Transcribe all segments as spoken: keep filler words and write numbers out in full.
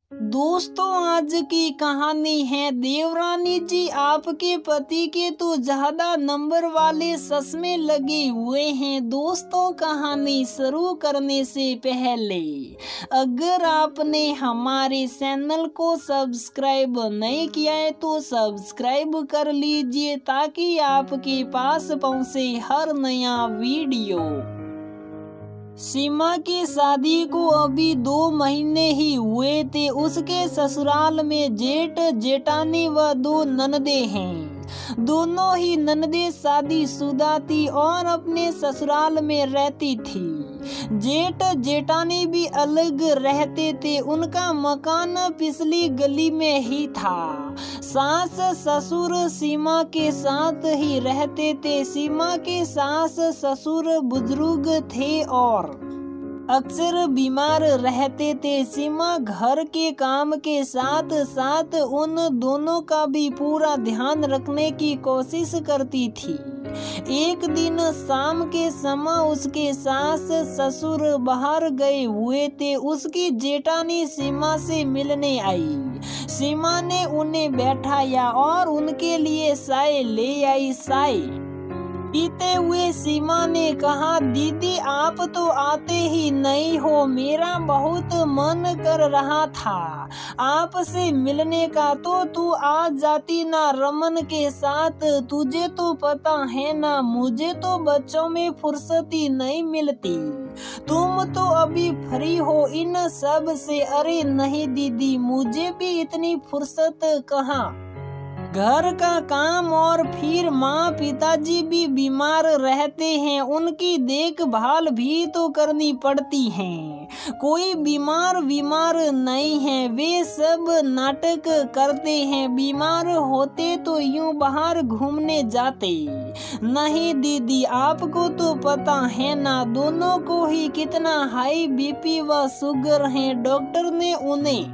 दोस्तों, आज की कहानी है देवरानी जी आपके पति के तो ज्यादा नंबर वाले चश्मे लगे हुए हैं। दोस्तों, कहानी शुरू करने से पहले अगर आपने हमारे चैनल को सब्सक्राइब नहीं किया है तो सब्सक्राइब कर लीजिए ताकि आपके पास पहुंचे हर नया वीडियो। सीमा की शादी को अभी दो महीने ही हुए थे। उसके ससुराल में जेठ जेठानी व दो ननदे हैं। दोनों ही ननदे शादीशुदा थी और अपने ससुराल में रहती थी। जेठ जेठानी भी अलग रहते थे। उनका मकान पिछली गली में ही था। सास ससुर सीमा के साथ ही रहते थे। सीमा के सास ससुर बुजुर्ग थे और अक्सर बीमार रहते थे। सीमा घर के काम के साथ साथ उन दोनों का भी पूरा ध्यान रखने की कोशिश करती थी। एक दिन शाम के समय उसके सास ससुर बाहर गए हुए थे। उसकी जेठानी सीमा से मिलने आई। सीमा ने उन्हें बैठाया और उनके लिए चाय ले आई। चाय पीते हुए सीमा ने कहा, दीदी आप तो आते ही नहीं हो। मेरा बहुत मन कर रहा था आपसे मिलने का, तो तू आ जाती ना रमन के साथ। तुझे तो पता है ना, मुझे तो बच्चों में फुर्सती नहीं मिलती। तुम तो अभी फ्री हो इन सब से। अरे नहीं दीदी, मुझे भी इतनी फुर्सत कहाँ। घर का काम और फिर माँ पिताजी भी बीमार रहते हैं। उनकी देखभाल भी तो करनी पड़ती है। कोई बीमार बीमार नहीं है। वे सब नाटक करते हैं। बीमार होते तो यूं बाहर घूमने जाते। नहीं दीदी, आपको तो पता है ना, दोनों को ही कितना हाई बीपी व शुगर है। डॉक्टर ने उन्हें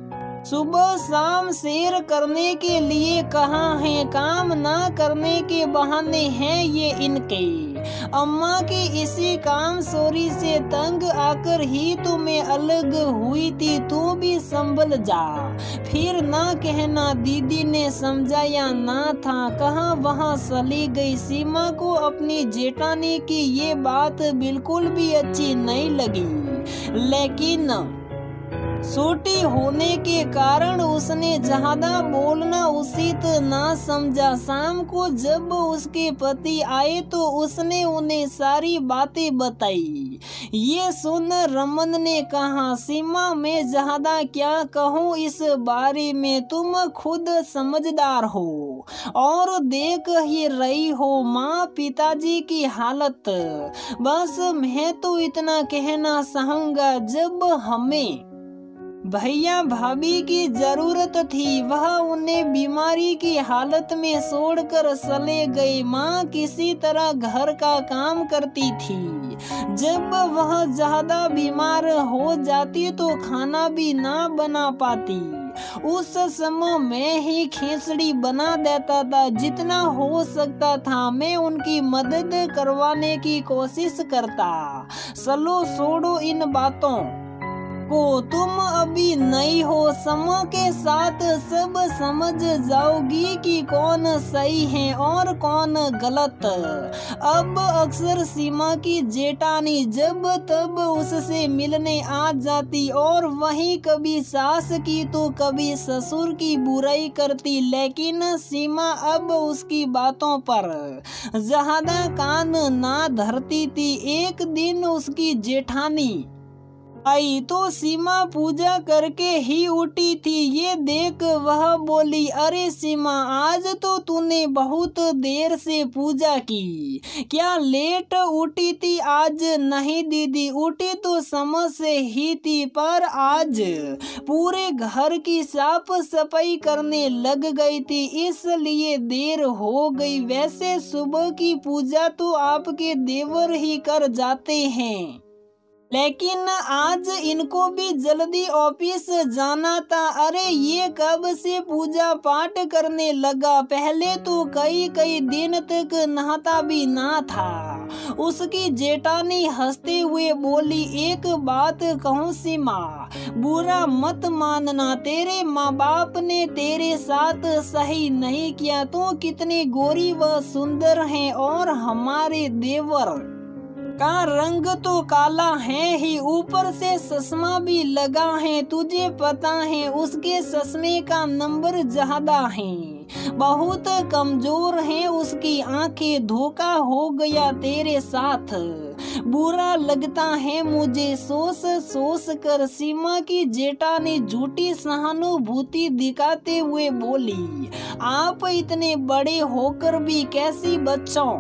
सुबह शाम सैर करने के लिए कहा है। काम ना करने के बहाने हैं ये इनके। अम्मा के इसी काम चोरी से तंग आकर ही तो मैं अलग हुई थी। तू भी संभल जा। फिर ना कहना, दीदी ने समझाया ना था कहाँ वहाँ चली गई। सीमा को अपनी जेठानी की ये बात बिल्कुल भी अच्छी नहीं लगी, लेकिन छोटी होने के कारण उसने ज्यादा बोलना उचित ना समझा। शाम को जब उसके पति आए तो उसने उन्हें सारी बातें बताई। ये सुन रमन ने कहा, सीमा मैं ज्यादा क्या कहूँ इस बारे में, तुम खुद समझदार हो और देख ही रही हो माँ पिताजी की हालत। बस मैं तो इतना कहना चाहूँगा, जब हमें भैया भाभी की जरूरत थी वह उन्हें बीमारी की हालत में छोड़कर चले गए। माँ किसी तरह घर का काम करती थी। जब वह ज्यादा बीमार हो जाती तो खाना भी ना बना पाती। उस समय मैं ही खिचड़ी बना देता था। जितना हो सकता था मैं उनकी मदद करवाने की कोशिश करता। चलो छोड़ो इन बातों को, तुम अभी नहीं हो। समय के साथ सब समझ जाओगी कि कौन सही है और कौन गलत। अब अक्सर सीमा की जेठानी जब तब उससे मिलने आ जाती और वहीं कभी सास की तो कभी ससुर की बुराई करती, लेकिन सीमा अब उसकी बातों पर ज्यादा कान ना धरती थी। एक दिन उसकी जेठानी आई तो सीमा पूजा करके ही उठी थी। ये देख वह बोली, अरे सीमा आज तो तूने बहुत देर से पूजा की, क्या लेट उठी थी आज? नहीं दीदी, उठी तो समय से ही थी, पर आज पूरे घर की साफ सफाई करने लग गई थी इसलिए देर हो गई। वैसे सुबह की पूजा तो आपके देवर ही कर जाते हैं, लेकिन आज इनको भी जल्दी ऑफिस जाना था। अरे ये कब से पूजा पाठ करने लगा? पहले तो कई कई दिन तक नहाता भी ना था। उसकी जेठानी हंसते हुए बोली, एक बात कहूँ सीमा, बुरा मत मानना, तेरे माँ बाप ने तेरे साथ सही नहीं किया। तो कितने गोरी व सुंदर हैं और हमारे देवर का रंग तो काला है ही, ऊपर से चश्मा भी लगा है। तुझे पता है उसके चश्मे का नंबर ज्यादा है, बहुत कमजोर है उसकी आंखें, धोखा हो गया तेरे साथ, बुरा लगता है मुझे सोच सोच कर। सीमा की जेठानी झूठी सहानुभूति दिखाते हुए बोली, आप इतने बड़े होकर भी कैसी बच्चों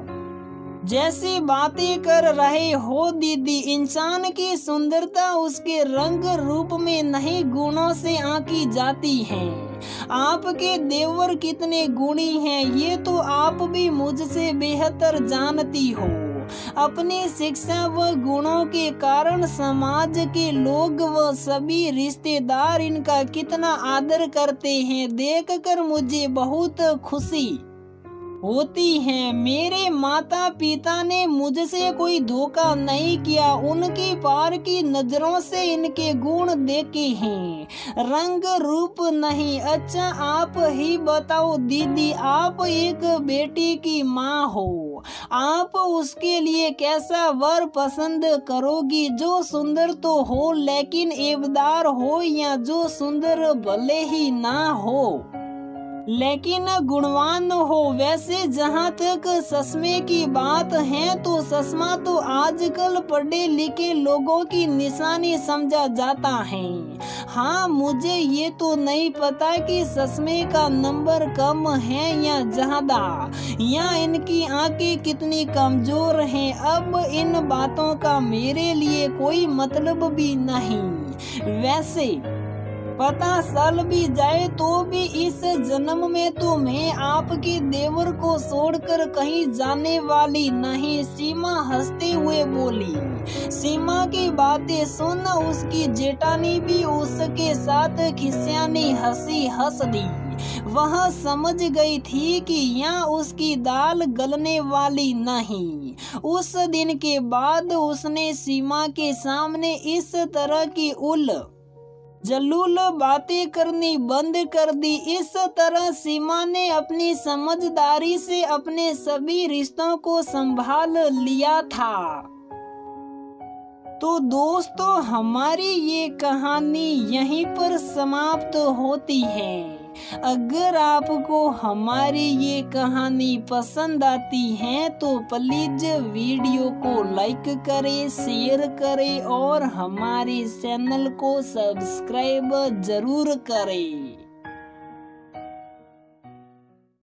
जैसी बातें कर रहे हो दीदी। इंसान की सुंदरता उसके रंग रूप में नहीं, गुणों से आंकी जाती है। आपके देवर कितने गुणी हैं ये तो आप भी मुझसे बेहतर जानती हो। अपनी शिक्षा व गुणों के कारण समाज के लोग व सभी रिश्तेदार इनका कितना आदर करते हैं, देखकर मुझे बहुत खुशी होती है। मेरे माता पिता ने मुझसे कोई धोखा नहीं किया, उनकी पार की नजरों से इनके गुण देखे हैं, रंग रूप नहीं। अच्छा आप ही बताओ दीदी, आप एक बेटी की माँ हो, आप उसके लिए कैसा वर पसंद करोगी? जो सुंदर तो हो लेकिन ऐबदार हो, या जो सुंदर भले ही ना हो लेकिन गुणवान हो? वैसे जहाँ तक चश्मे की बात है तो चश्मा तो आजकल पढ़े लिखे लोगों की निशानी समझा जाता है। हाँ मुझे ये तो नहीं पता कि चश्मे का नंबर कम है या ज्यादा, या इनकी आंखें कितनी कमजोर हैं। अब इन बातों का मेरे लिए कोई मतलब भी नहीं। वैसे पता चल भी जाए तो भी इस जन्म में तो मैं आपके देवर को छोड़कर कहीं जाने वाली नहीं। सीमा हंसते हुए बोली। सीमा की बातें सुन उसकी जेठानी भी उसके साथ खिसियानी हंसी हंस दी। वह समझ गई थी कि यहाँ उसकी दाल गलने वाली नहीं। उस दिन के बाद उसने सीमा के सामने इस तरह की उल जलूल बातें करनी बंद कर दी। इस तरह सीमा ने अपनी समझदारी से अपने सभी रिश्तों को संभाल लिया था। तो दोस्तों हमारी ये कहानी यहीं पर समाप्त होती है। अगर आपको हमारी ये कहानी पसंद आती है तो प्लीज वीडियो को लाइक करें, शेयर करें और हमारे चैनल को सब्सक्राइब जरूर करें।